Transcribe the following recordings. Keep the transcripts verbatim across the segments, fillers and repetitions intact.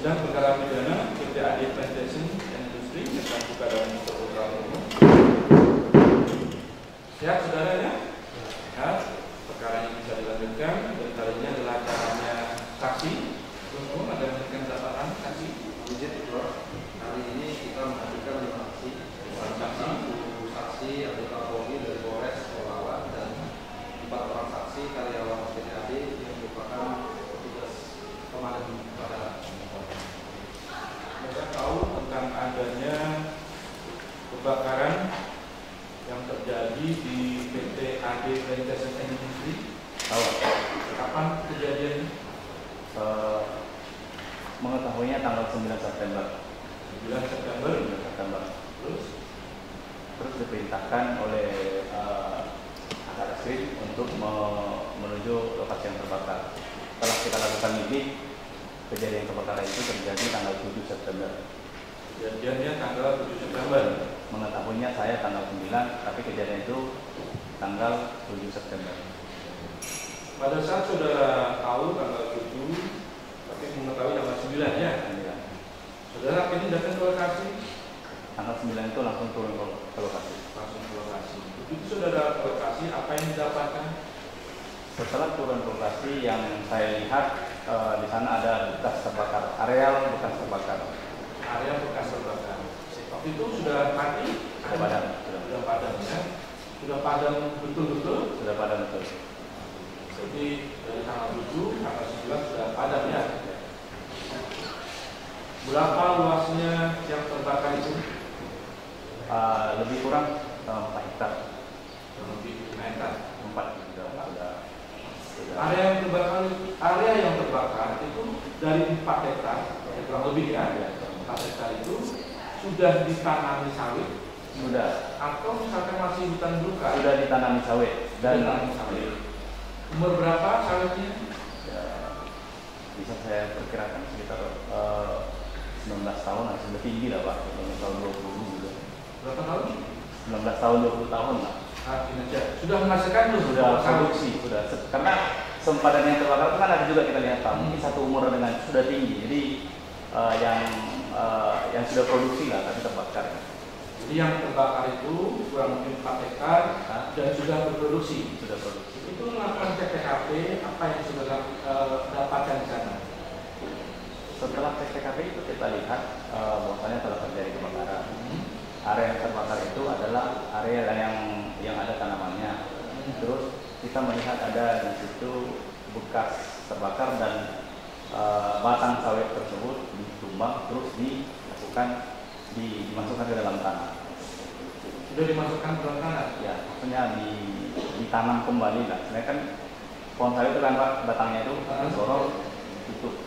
Sidang perkara pidana P T A D Plantation Industri yang buka dalam terbuka umum. Siap saudaranya? Ya, perkara ini bisa dilanjutkan. Dan kali ini adalah caranya saksi. Tunggu, ada memberikan catatan saksi. Izin, Bro. Kali ini kita mengajukan lima saksi. Lima saksi, saksi anggota Polri dari Polres Pelawan dan empat orang saksi karyawan P T A D yang merupakan petugas pemadam kebakaran. Saya tahu tentang adanya kebakaran yang terjadi di P T A D Plantation Industri. Tahu. Kapan kejadian? Uh, mengetahuinya tanggal sembilan September. sembilan September. sembilan September. Terus? Terus diperintahkan oleh uh, Reskrim untuk me menuju lokasi yang terbakar. Setelah kita lakukan lidik, kejadian kebakaran itu terjadi tanggal tujuh September. Kejadiannya tanggal tujuh September. Mengetahuinya saya tanggal sembilan, tapi kejadian itu tanggal tujuh September. Pada saat saudara tahu tanggal tujuh, tapi mengetahui tanggal sembilan ya? Ya. Saudara ini datang ke lokasi? Tanggal sembilan itu langsung turun ke lokasi. Langsung ke lokasi. Begitu saudara ke lokasi, apa yang didapatkan? Setelah turun ke lokasi, yang saya lihat uh, di sana ada bekas terbakar, areal bekas terbakar. Area bekas terbakar. Waktu itu sudah mati? Sudah padam. Sudah, sudah padam ya? Sudah padam betul-betul? Sudah padam betul. Jadi dari tanggal tujuh, tanggal sembilan sudah padam ya? Berapa luasnya yang terbakar itu? Uh, lebih kurang uh, empat hektar. Lebih lima hektar. empat sudah, sudah, sudah. Area yang terbakar, area yang terbakar itu dari empat hektar, ya, kurang lebih ya, empat hektar itu sudah ditanami sawit, sudah, atau misalkan masih hutan belukar? sudah ditanami sawit dan ditanami sawit. Umur berapa sawitnya? Ya, bisa saya perkirakan sekitar uh, sembilan belas tahun, sudah tinggi lah Pak, sembilan belas tahun dua puluh juga. Berapa tahun? sembilan belas tahun dua puluh tahun lah. Ah, ini aja. Sudah menghasilkan belum? Sudah produksi, sudah. Karena sempadan yang terbakar itu kan ada juga kita lihat Pak, mungkin satu umur dengan sudah tinggi. Jadi uh, yang uh, yang sudah produksi lah tapi terbakar. Jadi yang terbakar itu kurang lebih empat hektar Nah, dan sudah berproduksi. sudah produksi. Itu melakukan C T K P, apa yang sudah uh, dapatkan di sana? Setelah T K P itu kita lihat uh, bahwasanya telah terjadi kebakaran. Hmm. Area yang terbakar itu adalah area yang yang ada tanamannya. Hmm. Terus kita melihat ada di situ bekas terbakar dan uh, batang sawit tersebut ditumbang terus dilakukan di, dimasukkan ke dalam tanah. Sudah dimasukkan ke dalam tanah? Ya, maksudnya di, ditanam kembali lah. Sebenarnya kan pohon sawit itu kan Pak, batangnya itu dorong tutup.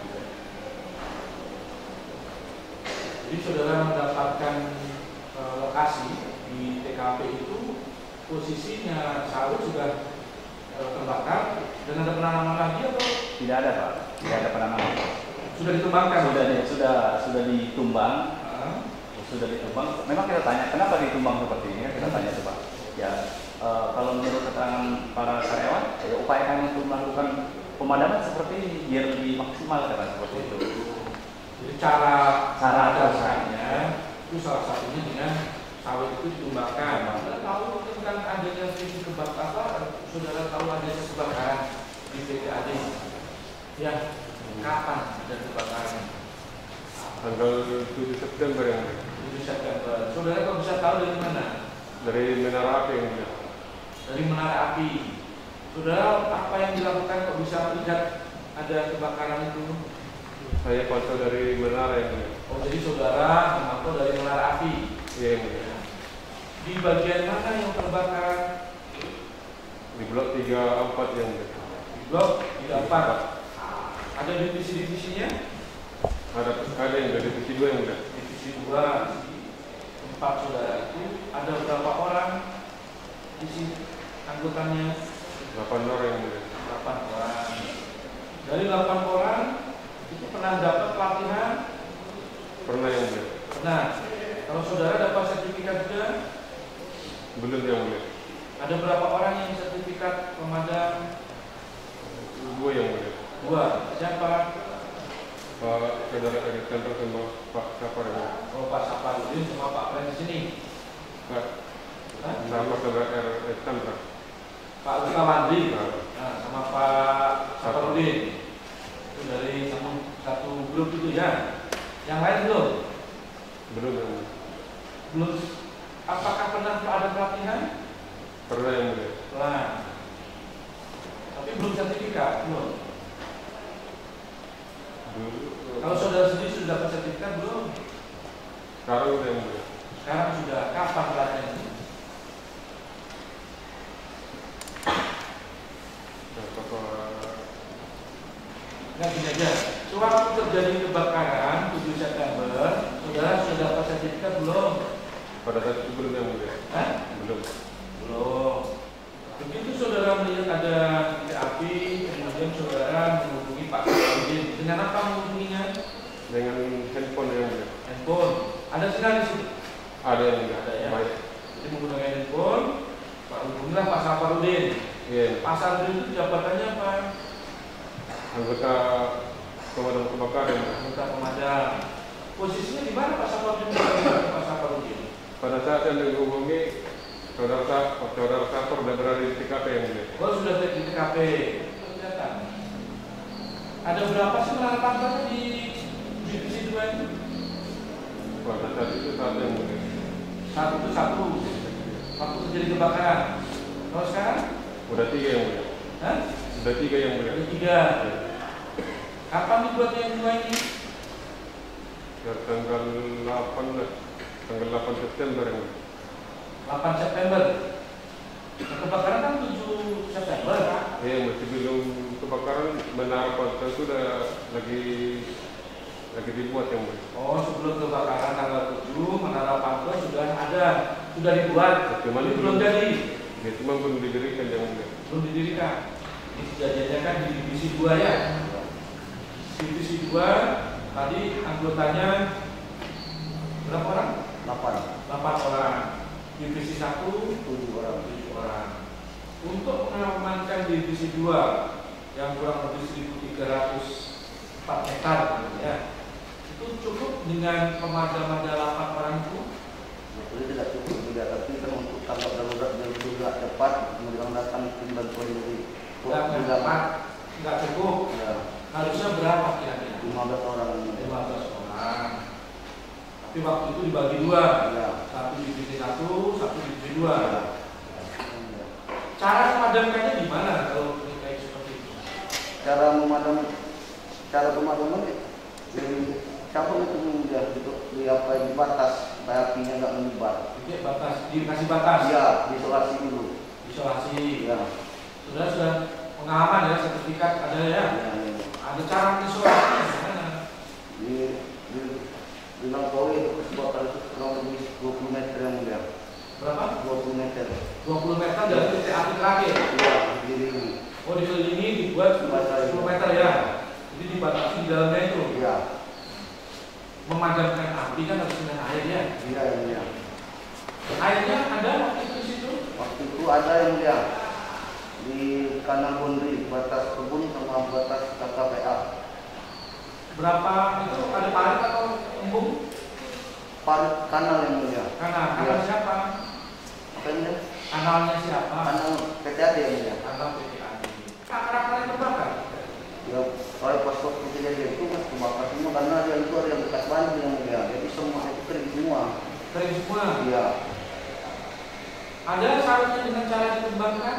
Jadi saudara mendapatkan e, lokasi di T K P itu posisinya sawit sudah e, terbakar dan ada penanaman lagi atau Tidak ada Pak, tidak ada penanaman. sudah ditumbangkan? Sudah sudah sudah ditumbang. Uh, Sudah ditumbang. Memang kita tanya kenapa ditumbang seperti ini? Kita tanya coba. Ya, e, kalau menurut keterangan para karyawan, ya upayakan untuk melakukan pemadaman seperti ini biar lebih maksimal kan seperti itu. Jadi cara Cara dasarnya itu salah satunya dengan sawit itu ditumbangkan. Saudara tahu tentang adanya titik kebakaran apa? Saudara tahu adanya kebakaran di P T A D? Ya, kapan ada kebakaran? Tanggal tujuh September yang mulia. tujuh September. Saudara kok bisa tahu dari mana? Dari menara api yang mulia. Dari menara api. Saudara, apa yang dilakukan kok bisa melihat ada kebakaran itu? Saya pantau dari menara yang mulia. Oh, jadi saudara memantau dari menara api. Iya yang mulia. Di bagian mana yang terbakar? Di blok tiga puluh empat yang mulia. Di blok tiga puluh empat. Ada divisi-divisinya? Ada ada yang dari divisi dua yang mulia. Divisi dua, empat saudara itu ada berapa orang di sini anggotanya? delapan orang yang mulia. delapan orang. Dari delapan orang itu pernah dapat pelatihan? Pernah yang mulia. Pernah. Kalau saudara dapat sertifikat juga? Belum yang mulia. Ada berapa orang yang sertifikat pemadam? Dua yang mulia. Dua. Siapa? Pak Saudara Alexander sama Pak Sapar yang mulia. Oh, Pak Saparudin sama Pak Pren di sini. Pak Hah? sama Saudara Alexander. Pak Utamandri. Nah, Nah, sama Pak Saparudin. Itu dari satu, satu grup itu ya. Yang lain belum? belum yang mulia. Belum. Apakah pernah ada pelatihan? Pernah yang mulia. Nah, tapi belum sertifikat, belum. Dulu, Kalau saudara sendiri sudah dapat sertifikat belum? sekarang udah yang mulia. Sekarang sudah. Kapan pelatihan ini? Nah, Bapak Nggak gini aja. Sewaktu terjadi kebakaran tujuh September, saudara sudah dapat sertifikat belum? pada saat itu belum yang mulia. Hah? Belum. Belum. Begitu saudara melihat ada titik api, kemudian saudara menghubungi Pak Saparudin. Dengan apa menghubunginya? Dengan handphone yang mulia. Handphone. Ada sinyal di situ. Ada yang mulia. Ada ya. Baik. Jadi menggunakan handphone, Pak hubungilah Pak Saparudin. Iya. Pak Saparudin itu jabatannya apa? Anggota pemadam kebakaran. Anggota pemadam. Posisinya di mana Pak Saparudin? Pak Saparudin. Pada saat yang dihubungi, saudara Sa- saudara Sapar sudah berada di T K P yang mulia. Oh, sudah di T K P. Kelihatan. Ada berapa sih penangkapan di divisi dua itu? Pada saat itu saat yang mulia. Satu itu satu. Waktu terjadi kebakaran. Kalau sekarang? Udah tiga yang mulia. Hah? Udah tiga yang mulia. Ada tiga. Kapan dibuatnya yang dua ini? Ya, tanggal delapan lah. Tanggal delapan September yang mulia. delapan September. Nah, kebakaran kan tujuh September. Iya, masih belum kebakaran. Menara Pantau itu sudah lagi lagi dibuat yang mulia. Oh, sebelum kebakaran tanggal tujuh, Menara Pantau sudah ada, sudah dibuat. Cuman Tapi itu belum jadi. Ya, cuma belum didirikan yang mulia. Belum didirikan. Ini kejadiannya kan di divisi dua ya. Divisi dua tadi anggotanya berapa orang? delapan delapan orang. Divisi satu tujuh orang. tujuh orang. Untuk mengamankan divisi dua yang kurang lebih seribu tiga ratus empat hektar ya. Itu cukup dengan pemadaman delapan orang itu? Itu tidak cukup juga, tapi kan untuk tanggap darurat dan juga cepat, kemudian datang tim bantuan dari Enggak tepat, enggak cukup. ya, Harusnya berapa kira-kira? lima belas orang. lima belas orang. Tapi waktu itu dibagi dua. Ya. Satu divisi satu, satu divisi dua. Ya. Cara memadamkannya gimana kalau kayak seperti itu? Cara memadam, cara pemadaman dari siapa itu mudah gitu, di apa di batas supaya apinya nggak menyebar. Jadi batas, dikasih batas. Iya, isolasi dulu. Isolasi. Ya. Sudah sudah pengalaman ya, sertifikat ada ya. Ya, ya. Ada cara mengisolasi gimana? Di di di Langkawi itu sebuah itu kurang lebih dua puluh meter yang mulia. Berapa? dua puluh meter. dua puluh meter dari titik api terakhir. Iya, diri. Oh, dikelilingi dibuat sepuluh meter ya. Jadi dibatasi di dalamnya itu. Iya. Memadamkan api kan harus dengan air ya. Iya, iya. Airnya ada waktu itu di situ? Waktu itu ada yang mulia di kanan Bondri, batas kebun sama batas K K P A. Berapa itu ada parit atau embung? Parit kanal yang mulia. Kanal, kanal Ya. siapa? Apa ini? Kanalnya siapa? Kanal P T A D yang mulia. Kanal P T A D. Karakter yang terbakar? Ya, oleh pas waktu kejadian itu mas kebakar semua karena dia itu ada yang bekas banjir yang mulia. Jadi semua itu kering semua. Kering semua. Iya. Ada syaratnya dengan cara dikembangkan?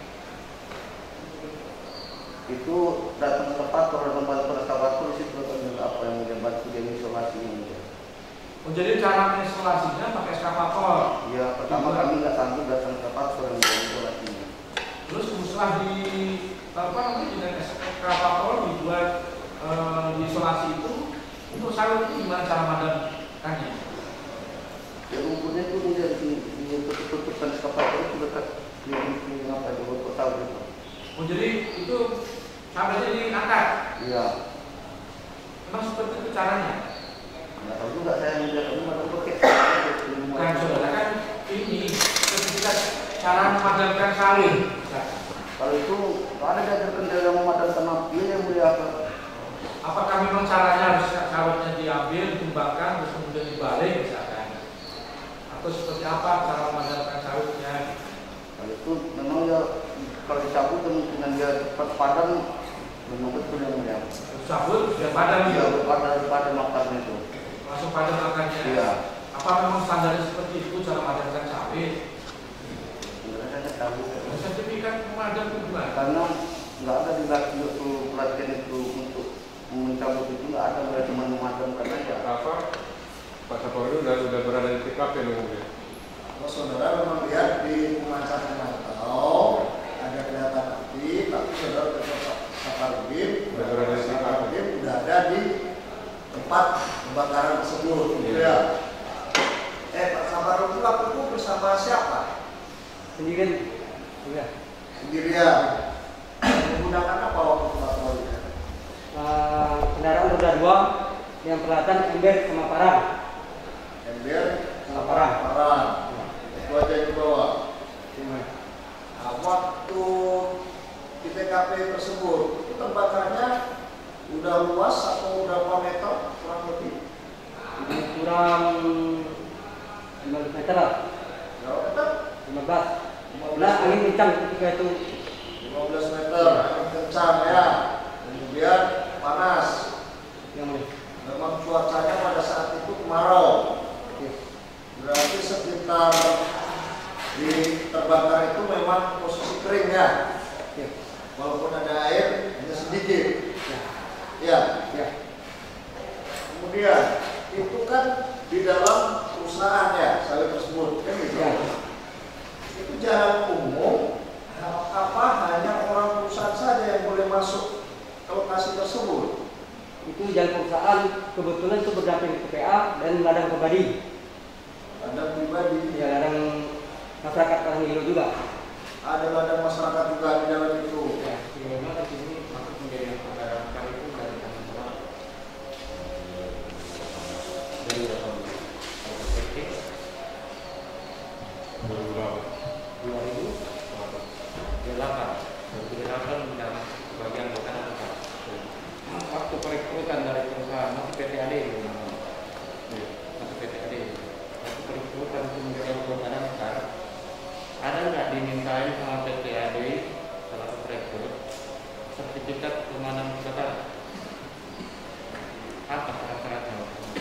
Itu datang eskavator dan bantu eskavator di situ ada apa yang mulia bantu dia isolasi yang mulia. Oh, jadi cara mengisolasinya pakai eskavator. Iya, pertama Dibuat. kami nggak sanggup datang eskavator yang mulia isolasinya. Terus setelah di apa namanya dengan eskavator dibuat e, diisolasi itu, untuk sarung itu gimana cara madamkannya? Ya lumpurnya itu dia di di tutupkan eskavator itu dekat di di apa di bawah kota gitu. Oh, jadi itu sampai diangkat. Iya. Memang seperti itu caranya. Nggak tahu juga saya melihat ini mana pakai. Kan saudara kan ini ketika cara memadamkan salin. Kalau itu nggak ada diajarkan cara memadamkan api yang mulia apa. Apakah memang caranya harus sawitnya diambil, ditumbangkan, terus kemudian dibalik misalkan? Atau seperti apa cara memadamkan sawitnya? Kalau itu memang ya kalau dicabut kemungkinan dia cepat padam, memang betul yang mulia. Cabut sudah padam Iya, ya? padam padam akarnya itu. Langsung padam akarnya. Iya. Apa memang standarnya seperti itu cara memadamkan sawit? Sebenarnya saya tahu. Sertifikat pemadam itu gimana? Karena nggak ada di waktu pelatihan itu untuk mencabut itu, nggak ada, mereka cuma memadamkan aja. Apa? Pak Sapolri udah udah berada di T K P mungkin. Kalau saudara memang lihat di pemancarkan mantau ada kelihatan api, tapi saudara tetap Saparudin, Udah berada di T K P. Saparudin udah ada di tempat kebakaran tersebut, gitu Iya. ya. Eh, Pak Saparudin waktu itu bersama siapa? Sendirian. Iya. Sendirian. Menggunakan apa waktu itu Pak Saparudin? Uh, kendaraan roda dua yang peralatan ember sama parang. Ember sama Parang. parang. Itu aja yang dibawa. Nah, waktu di T K P tersebut, itu tembakannya udah luas atau berapa meter kurang lebih? Ini kurang lima belas meter lah. Berapa meter? lima belas. Nah, angin kencang ketika itu. lima belas meter, angin kencang ya. Kemudian panas. Yang mana? Memang cuacanya pada saat itu kemarau. Oke. Berarti sekitar di terbakar itu memang posisi kering ya. Oke. Walaupun ada air, hanya sedikit. Ya. Ya. Ya. Kemudian itu kan di dalam perusahaan ya sawit tersebut kan gitu. Ya. Itu jalan umum apa hanya orang perusahaan saja yang boleh masuk ke lokasi tersebut? Itu jalan perusahaan kebetulan itu berdamping ke P A dan ladang pribadi. Ladang pribadi, Ya, ladang masyarakat Karangilo juga. ada ladang masyarakat juga di dalam itu. Ya. Memang di sini masuk menjadi yang pemadamkan itu dari tangan orang. Dari berapa bulan? Berapa? dua ribu delapan. dua ribu delapan dalam bagian bukan apa. Waktu perekrutan dari perusahaan masih P T A D belum? Masih P T A D. Waktu perekrutan untuk menjadi anggota damkar, ada nggak dimintain sama P T A D salah satu rekrut sertifikat pemadam kebakaran? Apa syarat-syaratnya?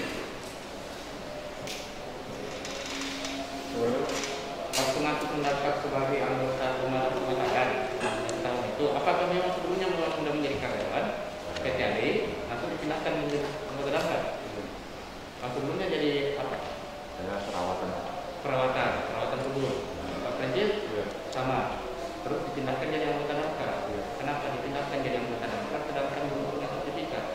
Waktu masuk mendaftar sebagai anggota pemadam kebakaran tahun itu, apakah memang sebelumnya sudah menjadi karyawan P T A D langsung dipindahkan menjadi anggota damkar? Langsung sebelumnya jadi apa? Ada perawatan. Perawatan, perawatan kebun. Pak Prenjil Iya. sama. Terus dipindahkan jadi anggota damkar. Kenapa dipindahkan jadi anggota damkar? Sedangkan belum punya sertifikat.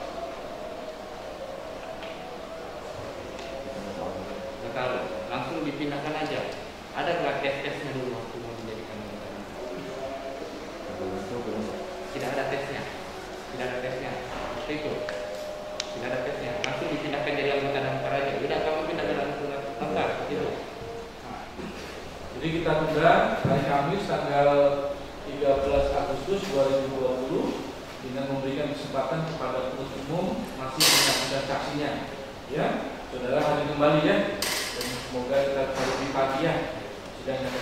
Nggak tahu. Langsung dipindahkan aja. Ada nggak tes-tesnya dulu waktu mau menjadikan anggota damkar? Tidak ada tesnya. Tidak ada tesnya. Seperti itu. Tidak ada tesnya. Langsung dipindahkan jadi anggota damkar aja. Udah kamu pindah jadi anggota damkar. Gitu. Jadi kita tunda hari Kamis tanggal tiga belas Agustus dua ribu dua puluh dengan memberikan kesempatan kepada penuntut umum masih menyaksikan saksinya. Ya, saudara hadir kembali ya. Dan semoga kita lebih pagi ya. Sidang yang